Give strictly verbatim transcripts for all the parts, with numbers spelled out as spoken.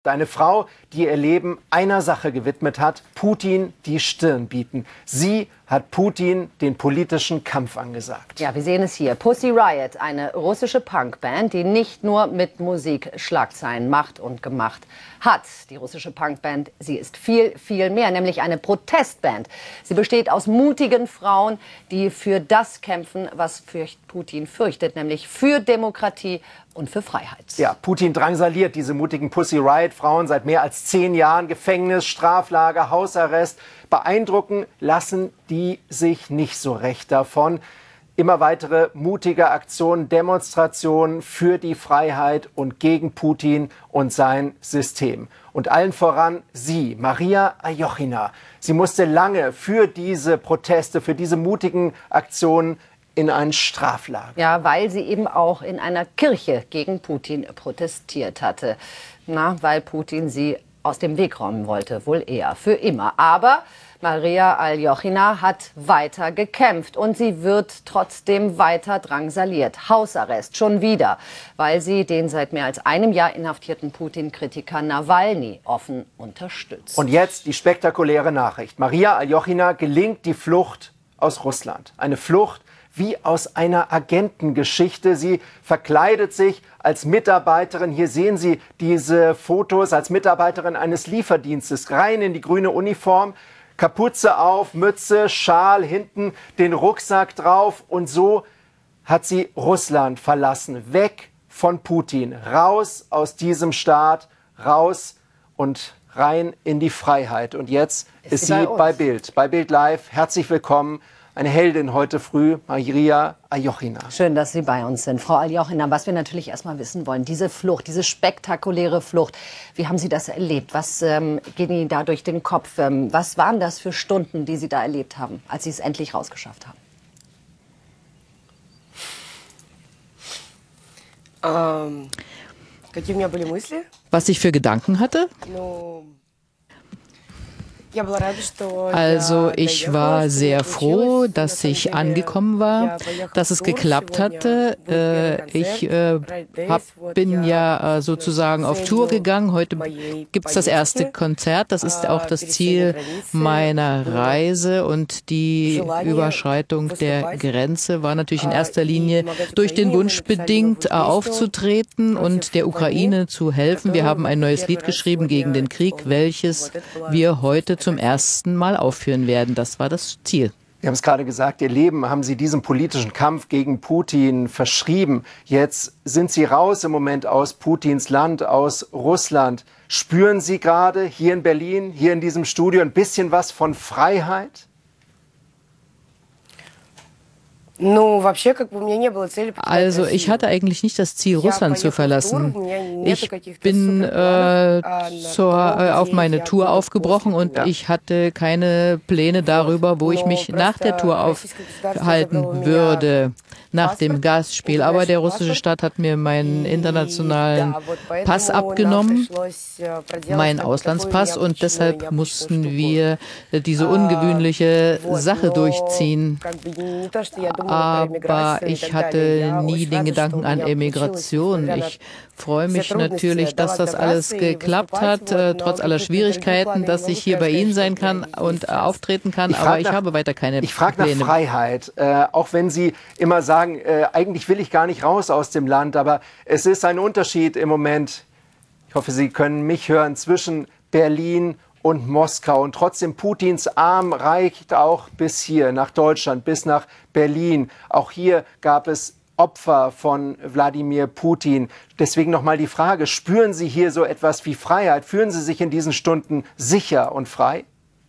Eine Frau, die ihr Leben einer Sache gewidmet hat, Putin die Stirn bieten. Sie hat Putin den politischen Kampf angesagt. Ja, wir sehen es hier. Pussy Riot, eine russische Punkband, die nicht nur mit Musik Schlagzeilen macht und gemacht hat. Die russische Punkband, sie ist viel, viel mehr, nämlich eine Protestband. Sie besteht aus mutigen Frauen, die für das kämpfen, was fürcht Putin fürchtet, nämlich für Demokratie und für Freiheit. Ja, Putin drangsaliert diese mutigen Pussy Riot-Frauen seit mehr als zehn Jahren. Gefängnis, Straflager, Hausarrest. Beeindrucken lassen die sich nicht so recht davon. Immer weitere mutige Aktionen, Demonstrationen für die Freiheit und gegen Putin und sein System. Und allen voran sie, Maria Aljochina. Sie musste lange für diese Proteste, für diese mutigen Aktionen in ein Straflager. Ja, weil sie eben auch in einer Kirche gegen Putin protestiert hatte. Na, weil Putin sie aus dem Weg räumen wollte, wohl eher, für immer. Aber Maria Aljochina hat weiter gekämpft und sie wird trotzdem weiter drangsaliert. Hausarrest, schon wieder, weil sie den seit mehr als einem Jahr inhaftierten Putin-Kritiker Nawalny offen unterstützt. Und jetzt die spektakuläre Nachricht. Maria Aljochina gelingt die Flucht aus Russland. Eine Flucht wie aus einer Agentengeschichte. Sie verkleidet sich als Mitarbeiterin. Hier sehen Sie diese Fotos als Mitarbeiterin eines Lieferdienstes. Rein in die grüne Uniform, Kapuze auf, Mütze, Schal, hinten den Rucksack drauf. Und so hat sie Russland verlassen. Weg von Putin. Raus aus diesem Staat. Raus und rein in die Freiheit. Und jetzt ist, ist sie bei, bei Bild. Bei Bild Live. Herzlich willkommen. Eine Heldin heute früh, Maria Aljochina. Schön, dass Sie bei uns sind. Frau Aljochina, was wir natürlich erstmal wissen wollen, diese Flucht, diese spektakuläre Flucht, wie haben Sie das erlebt? Was ähm, geht Ihnen da durch den Kopf? Ähm, was waren das für Stunden, die Sie da erlebt haben, als Sie es endlich rausgeschafft haben? Ähm, was ich für Gedanken hatte? Also ich war sehr froh, dass ich angekommen war, dass es geklappt hatte. Ich äh, hab, bin ja äh, sozusagen auf Tour gegangen. Heute gibt es das erste Konzert. Das ist auch das Ziel meiner Reise. Und die Überschreitung der Grenze war natürlich in erster Linie durch den Wunsch bedingt, aufzutreten und der Ukraine zu helfen. Wir haben ein neues Lied geschrieben gegen den Krieg, welches wir heute zum ersten Mal aufführen werden. Das war das Ziel. Sie haben es gerade gesagt, Ihr Leben haben Sie diesem politischen Kampf gegen Putin verschrieben. Jetzt sind Sie raus im Moment aus Putins Land, aus Russland. Spüren Sie gerade hier in Berlin, hier in diesem Studio ein bisschen was von Freiheit? Also ich hatte eigentlich nicht das Ziel, Russland zu verlassen. Ich bin äh, zur, äh, auf meine Tour aufgebrochen und ja. ich hatte keine Pläne darüber, wo ich mich nach der Tour aufhalten würde, nach dem Gastspiel. Aber der russische Staat hat mir meinen internationalen Pass abgenommen, meinen Auslandspass, und deshalb mussten wir diese ungewöhnliche Sache durchziehen. Aber ich hatte nie den Gedanken an Emigration. Ich freue mich natürlich, dass das alles geklappt hat, äh, trotz aller Schwierigkeiten, dass ich hier bei Ihnen sein kann und äh, auftreten kann. Ich aber ich nach, habe weiter keine ich frage Pläne. Ich frage nach Freiheit, äh, auch wenn Sie immer sagen, äh, eigentlich will ich gar nicht raus aus dem Land, aber es ist ein Unterschied im Moment, ich hoffe, Sie können mich hören, zwischen Berlin und Moskau. Und trotzdem, Putins Arm reicht auch bis hier, nach Deutschland, bis nach Berlin. Auch hier gab es Opfer von Wladimir Putin. Deswegen nochmal die Frage, spüren Sie hier so etwas wie Freiheit? Fühlen Sie sich in diesen Stunden sicher und frei?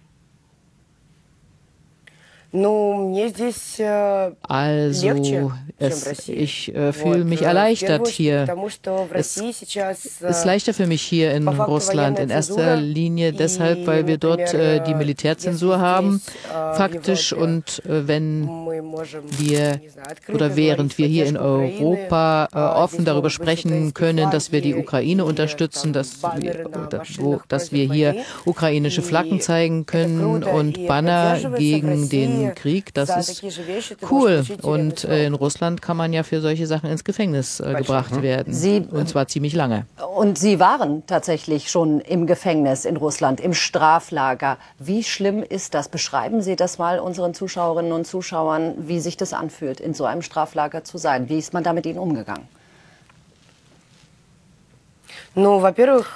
Also, es, ich äh, fühle mich erleichtert hier. Es ist leichter für mich hier in Russland, in erster Linie deshalb, weil wir dort äh, die Militärzensur haben, faktisch. Und äh, wenn wir oder während wir hier in Europa äh, offen darüber sprechen können, dass wir die Ukraine unterstützen, dass wir, wo, dass wir hier ukrainische Flaggen zeigen können und Banner gegen den dem Krieg. Das ist cool. Und äh, in Russland kann man ja für solche Sachen ins Gefängnis äh, gebracht werden. Sie, und zwar ziemlich lange. Und Sie waren tatsächlich schon im Gefängnis in Russland, im Straflager. Wie schlimm ist das? Beschreiben Sie das mal unseren Zuschauerinnen und Zuschauern, wie sich das anfühlt, in so einem Straflager zu sein. Wie ist man da mit Ihnen umgegangen? Also,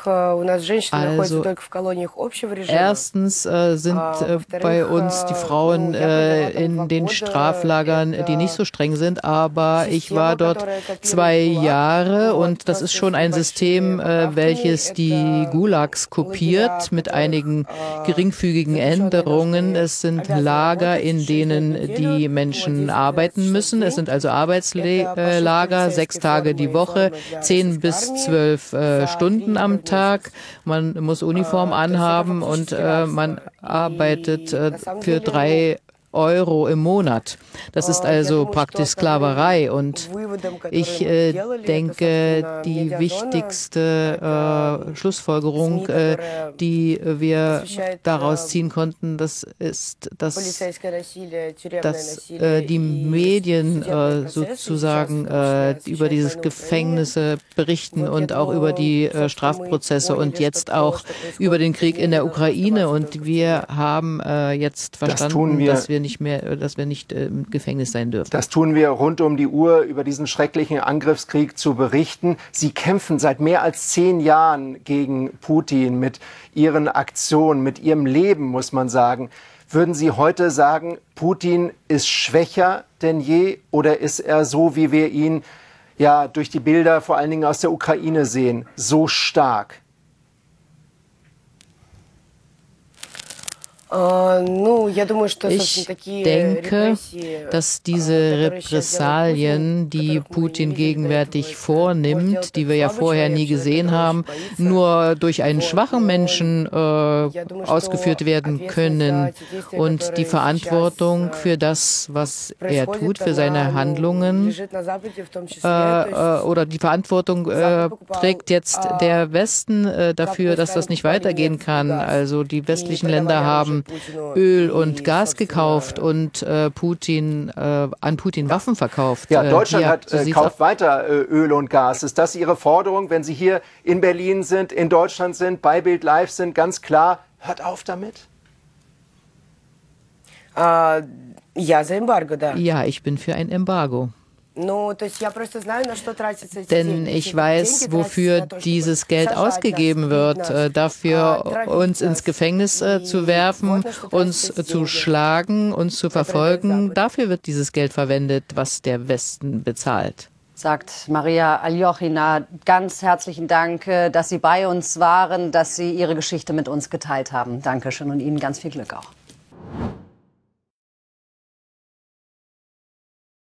erstens äh, sind äh, bei uns die Frauen äh, in den Straflagern, die nicht so streng sind, aber ich war dort zwei Jahre und das ist schon ein System, äh, welches die Gulags kopiert mit einigen geringfügigen Änderungen. Es sind Lager, in denen die Menschen arbeiten müssen. Es sind also Arbeitslager, sechs Tage die Woche, zehn bis zwölf äh, Stunden am Tag. Man muss Uniform anhaben und äh, man arbeitet äh, für drei Euro im Monat. Das ist also praktisch Sklaverei und ich äh, denke, die wichtigste äh, Schlussfolgerung, äh, die wir daraus ziehen konnten, das ist, dass, dass äh, die Medien äh, sozusagen äh, über dieses Gefängnisse berichten und auch über die äh, Strafprozesse und jetzt auch über den Krieg in der Ukraine und wir haben äh, jetzt verstanden, das dass wir nicht mehr, dass wir nicht äh, im Gefängnis sein dürfen. Das tun wir rund um die Uhr, über diesen schrecklichen Angriffskrieg zu berichten. Sie kämpfen seit mehr als zehn Jahren gegen Putin mit Ihren Aktionen, mit Ihrem Leben, muss man sagen. Würden Sie heute sagen, Putin ist schwächer denn je oder ist er so, wie wir ihn ja durch die Bilder vor allen Dingen aus der Ukraine sehen, so stark? Ich denke, dass diese Repressalien, die Putin gegenwärtig vornimmt, die wir ja vorher nie gesehen haben, nur durch einen schwachen Menschen äh, ausgeführt werden können. Und die Verantwortung für das, was er tut, für seine Handlungen, äh, äh, oder die Verantwortung äh, trägt jetzt der Westen äh, dafür, dass das nicht weitergehen kann. Also die westlichen Länder haben Öl und Gas gekauft und äh, Putin äh, an Putin Waffen verkauft. Ja, Deutschland äh, hier, hat, äh, kauft weiter äh, Öl und Gas. Ist das Ihre Forderung, wenn Sie hier in Berlin sind, in Deutschland sind, bei Bild Live sind, ganz klar, hört auf damit? Uh, ja, ich bin für ein Embargo. Denn ich weiß, wofür dieses Geld ausgegeben wird, dafür uns ins Gefängnis zu werfen, uns zu schlagen, uns zu verfolgen. Dafür wird dieses Geld verwendet, was der Westen bezahlt. Sagt Maria Aljochina. Ganz herzlichen Dank, dass Sie bei uns waren, dass Sie Ihre Geschichte mit uns geteilt haben. Dankeschön und Ihnen ganz viel Glück auch.